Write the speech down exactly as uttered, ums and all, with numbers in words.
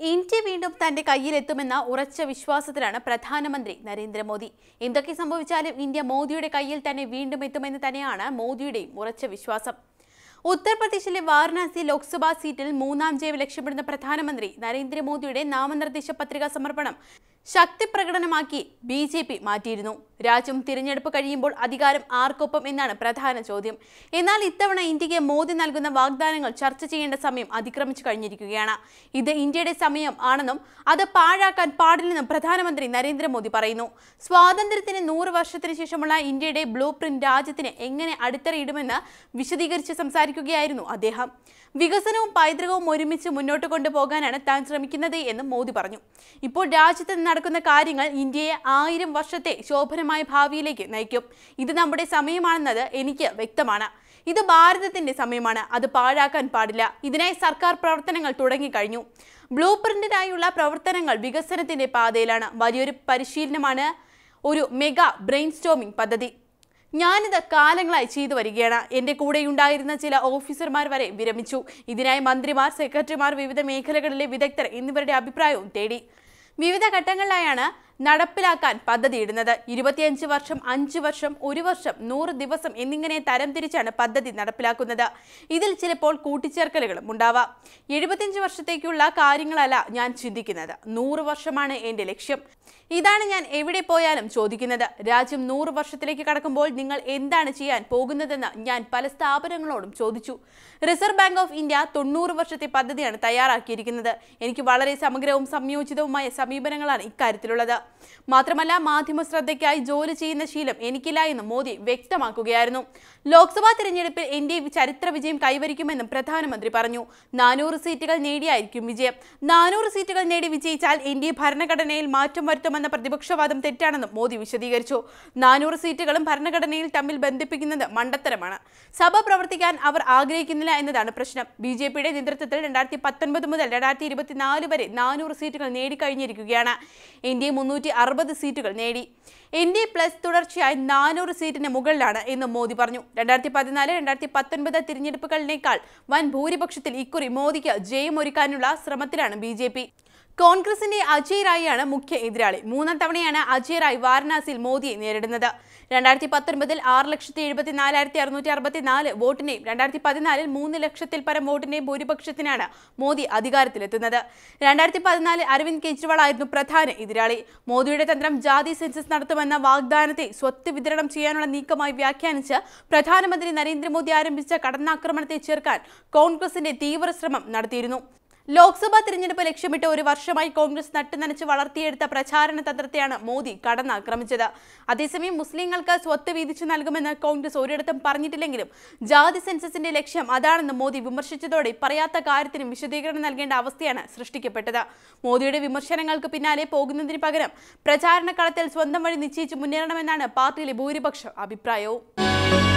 India വീണ്ടും തന്റെ കയ്യിലെത്തുമെന്ന ഉറച്ച വിശ്വാസത്തിലാണ് പ്രധാനമന്ത്രി നരേന്ദ്രമോദി. എന്തൊക്കെ സംഭവിച്ചാലും ഇന്ത്യ മോദിയുടെ കയ്യിൽ തന്നെ വീണ്ടും എത്തുമെന്ന് തന്നെയാണ് മോദിയുടെയും ഉറച്ച വിശ്വാസം. ഉത്തർപ്രദേശിലെ വാരണാസി ലോക്സഭാ സീറ്റിൽ മൂന്നാം ജയം ലക്ഷ്യമിടുന്ന പ്രധാനമന്ത്രി നരേന്ദ്രമോദിയുടെ നാമനിർദ്ദേശ പത്രിക സമർപ്പണം ശക്തി പ്രകടനമാക്കി ബി ജെ പി മാറ്റിയിരുന്നു. രാജ്യം തിരഞ്ഞെടുപ്പ് കഴിയുമ്പോൾ അധികാരം ആർക്കൊപ്പം എന്നാണ് പ്രധാന ചോദ്യം. എന്നാൽ ഇത്തവണ ഇന്ത്യക്ക് മോദി നൽകുന്ന വാഗ്ദാനങ്ങൾ ചർച്ച ചെയ്യേണ്ട സമയം അതിക്രമിച്ചു കഴിഞ്ഞിരിക്കുകയാണ്. ഇത് ഇന്ത്യയുടെ സമയം ആണെന്നും അത് പാഴാക്കാൻ പാടില്ലെന്നും പ്രധാനമന്ത്രി നരേന്ദ്രമോദി പറയുന്നു. സ്വാതന്ത്ര്യത്തിന് നൂറ് വർഷത്തിന് ശേഷമുള്ള ഇന്ത്യയുടെ ബ്ലൂ പ്രിന്റ് രാജ്യത്തിന് എങ്ങനെ അടിത്തറയിടുമെന്ന് വിശദീകരിച്ച് സംസാരിക്കുകയായിരുന്നു അദ്ദേഹം. വികസനവും പൈതൃകവും ഒരുമിച്ച് മുന്നോട്ട് കൊണ്ടുപോകാനാണ് താൻ ശ്രമിക്കുന്നത് എന്നും മോദി പറഞ്ഞു. ഇപ്പോൾ രാജ്യത്ത് നടക്കുന്ന കാര്യങ്ങൾ ഇന്ത്യയെ ആയിരം വർഷത്തെ ശോഭനമായ ഭാവിയിലേക്ക് നയിക്കും. ഇത് നമ്മുടെ സമയമാണെന്നത് എനിക്ക് വ്യക്തമാണ്. ഇത് ഭാരതത്തിന്റെ സമയമാണ്. അത് പാഴാക്കാൻ പാടില്ല. ഇതിനായി സർക്കാർ പ്രവർത്തനങ്ങൾ തുടങ്ങിക്കഴിഞ്ഞു. ബ്ലൂ പ്രിന്റിനായുള്ള പ്രവർത്തനങ്ങൾ വികസനത്തിന്റെ പാതയിലാണ്. വലിയൊരു പരിശീലനമാണ് ഒരു മെഗാ ബ്രെയിൻ സ്റ്റോമിംഗ് പദ്ധതി. ഞാനിത് കാലങ്ങളായി ചെയ്തു വരികയാണ്. എൻ്റെ കൂടെയുണ്ടായിരുന്ന ചില ഓഫീസർമാർ വരെ വിരമിച്ചു. ഇതിനായി മന്ത്രിമാർ, സെക്രട്ടറിമാർ, വിവിധ മേഖലകളിലെ വിദഗ്ധർ എന്നിവരുടെ അഭിപ്രായവും തേടി. വിവിധ ഘട്ടങ്ങളിലായാണ് നടപ്പിലാക്കാൻ പദ്ധതിയിടുന്നത്. ഇരുപത്തിയഞ്ച് വർഷം, അഞ്ച് വർഷം, ഒരു വർഷം, നൂറ് ദിവസം എന്നിങ്ങനെ തരംതിരിച്ചാണ് പദ്ധതി നടപ്പിലാക്കുന്നത്. ഇതിൽ ചിലപ്പോൾ കൂട്ടിച്ചേർക്കലുകളും ഉണ്ടാവാം. എഴുപത്തിയഞ്ച് വർഷത്തേക്കുള്ള കാര്യങ്ങളല്ല ഞാൻ ചിന്തിക്കുന്നത്. നൂറ് വർഷമാണ് എൻ്റെ ലക്ഷ്യം. ഇതാണ് ഞാൻ എവിടെ പോയാലും ചോദിക്കുന്നത്. രാജ്യം നൂറ് വർഷത്തിലേക്ക് കടക്കുമ്പോൾ നിങ്ങൾ എന്താണ് ചെയ്യാൻ പോകുന്നതെന്ന് ഞാൻ പല സ്ഥാപനങ്ങളോടും ചോദിച്ചു. റിസർവ് ബാങ്ക് ഓഫ് ഇന്ത്യ തൊണ്ണൂറ് വർഷത്തെ പദ്ധതിയാണ് തയ്യാറാക്കിയിരിക്കുന്നത്. എനിക്ക് വളരെ സമഗ്രവും സംയോജിതവുമായ സമീപനങ്ങളാണ് ഇക്കാര്യത്തിലുള്ളത്. മാത്രമല്ല, മാധ്യമ ശ്രദ്ധയ്ക്കായി ജോലി ചെയ്യുന്ന ശീലം എനിക്കില്ല എന്നും മോദി വ്യക്തമാക്കുകയായിരുന്നു. ലോക്സഭാ തിരഞ്ഞെടുപ്പിൽ എൻ ഡി എ ചരിത്ര വിജയം കൈവരിക്കുമെന്നും പ്രധാനമന്ത്രി പറഞ്ഞു. നാനൂറ് സീറ്റുകൾ നേടിയായിരിക്കും വിജയം. നാനൂറ് സീറ്റുകൾ നേടി വിജയിച്ചാൽ എൻ ഡി എ ഭരണഘടനയിൽ മാറ്റം വരുത്തുമെന്ന പ്രതിപക്ഷവാദം തെറ്റാണെന്നും മോദി വിശദീകരിച്ചു. നാനൂറ് സീറ്റുകളും ഭരണഘടനയിൽ തമ്മിൽ ബന്ധിപ്പിക്കുന്നത് മണ്ടത്തരമാണ്. സഭ പ്രവർത്തിക്കാൻ അവർ ആഗ്രഹിക്കുന്നില്ല എന്നതാണ് പ്രശ്നം. ബി ജെ പിയുടെ നേതൃത്വത്തിൽ രണ്ടായിരത്തി പത്തൊൻപത് മുതൽ രണ്ടായിരത്തി ഇരുപത്തിനാല് വരെ നാനൂറ് സീറ്റുകൾ നേടിക്കഴിഞ്ഞിരിക്കുകയാണ്. എൻ ഡി എ മുന്നൂറ്റി അറുപത് സീറ്റുകൾ നേടി. എൻ ഡി എ പ്ലസ് തുടർച്ചയായി നാനൂറ് സീറ്റിന് മുകളിലാണ് എന്ന് മോദി പറഞ്ഞു. രണ്ടായിരത്തി പതിനാല് രണ്ടായിരത്തി പത്തൊൻപത് തിരഞ്ഞെടുപ്പുകളിനേക്കാൾ വൻ ഭൂരിപക്ഷത്തിൽ ഇക്കുറി മോദിക്ക് ജയമൊരുക്കാനുള്ള ശ്രമത്തിലാണ് ബി ജെ പി. കോൺഗ്രസിന്റെ അജയ് റായിയാണ് മുഖ്യ എതിരാളി. മൂന്നാം തവണയാണ് അജയ് റായ് വാരണാസിയിൽ മോദിയെ നേരിടുന്നത്. രണ്ടായിരത്തി പത്തൊൻപതിൽ ആറ് ലക്ഷത്തി എഴുപത്തി നാലായിരത്തി അറുന്നൂറ്റി അറുപത്തി നാല് വോട്ടിന്റെയും രണ്ടായിരത്തി പതിനാലിൽ മൂന്ന് ലക്ഷത്തിൽ പരം വോട്ടിന്റെയും ഭൂരിപക്ഷത്തിനാണ് മോദി അധികാരത്തിലെത്തുന്നത്. രണ്ടായിരത്തി പതിനാലിൽ അരവിന്ദ് കെജ്രിവാൾ ആയിരുന്നു പ്രധാന എതിരാളി. മോദിയുടെ തന്ത്രം ജാതി സെൻസസ് നടത്തുമെന്ന വാഗ്ദാനത്തെ സ്വത്ത് വിതരണം ചെയ്യാനുള്ള നീക്കമായി വ്യാഖ്യാനിച്ച് പ്രധാനമന്ത്രി നരേന്ദ്രമോദി ആരംഭിച്ച കടന്നാക്രമണത്തെ ചെറുക്കാൻ കോൺഗ്രസിന്റെ തീവ്ര ശ്രമം നടത്തിയിരുന്നു. ലോക്സഭാ തിരഞ്ഞെടുപ്പ് ലക്ഷ്യമിട്ട് ഒരു വർഷമായി കോൺഗ്രസ് നട്ടുനനച്ച് വളർത്തിയെടുത്ത പ്രചാരണ തന്ത്രത്തെയാണ് മോദി കടന്നാക്രമിച്ചത്. അതേസമയം മുസ്ലിങ്ങൾക്ക് സ്വത്ത് വീതിച്ചു നൽകുമെന്ന് കോൺഗ്രസ് ഒരിടത്തും പറഞ്ഞിട്ടില്ലെങ്കിലും ജാതി സെൻസസിന്റെ ലക്ഷ്യം അതാണെന്ന് മോദി വിമർശിച്ചതോടെ പറയാത്ത കാര്യത്തിനും വിശദീകരണം നൽകേണ്ട അവസ്ഥയാണ് സൃഷ്ടിക്കപ്പെട്ടത്. മോദിയുടെ വിമർശനങ്ങൾക്ക് പിന്നാലെ പോകുന്നതിന് പകരം പ്രചാരണ കളത്തിൽ സ്വന്തം വഴി നിശ്ചയിച്ച് മുന്നേറണമെന്നാണ് പാർട്ടിയിലെ ഭൂരിപക്ഷ അഭിപ്രായവും.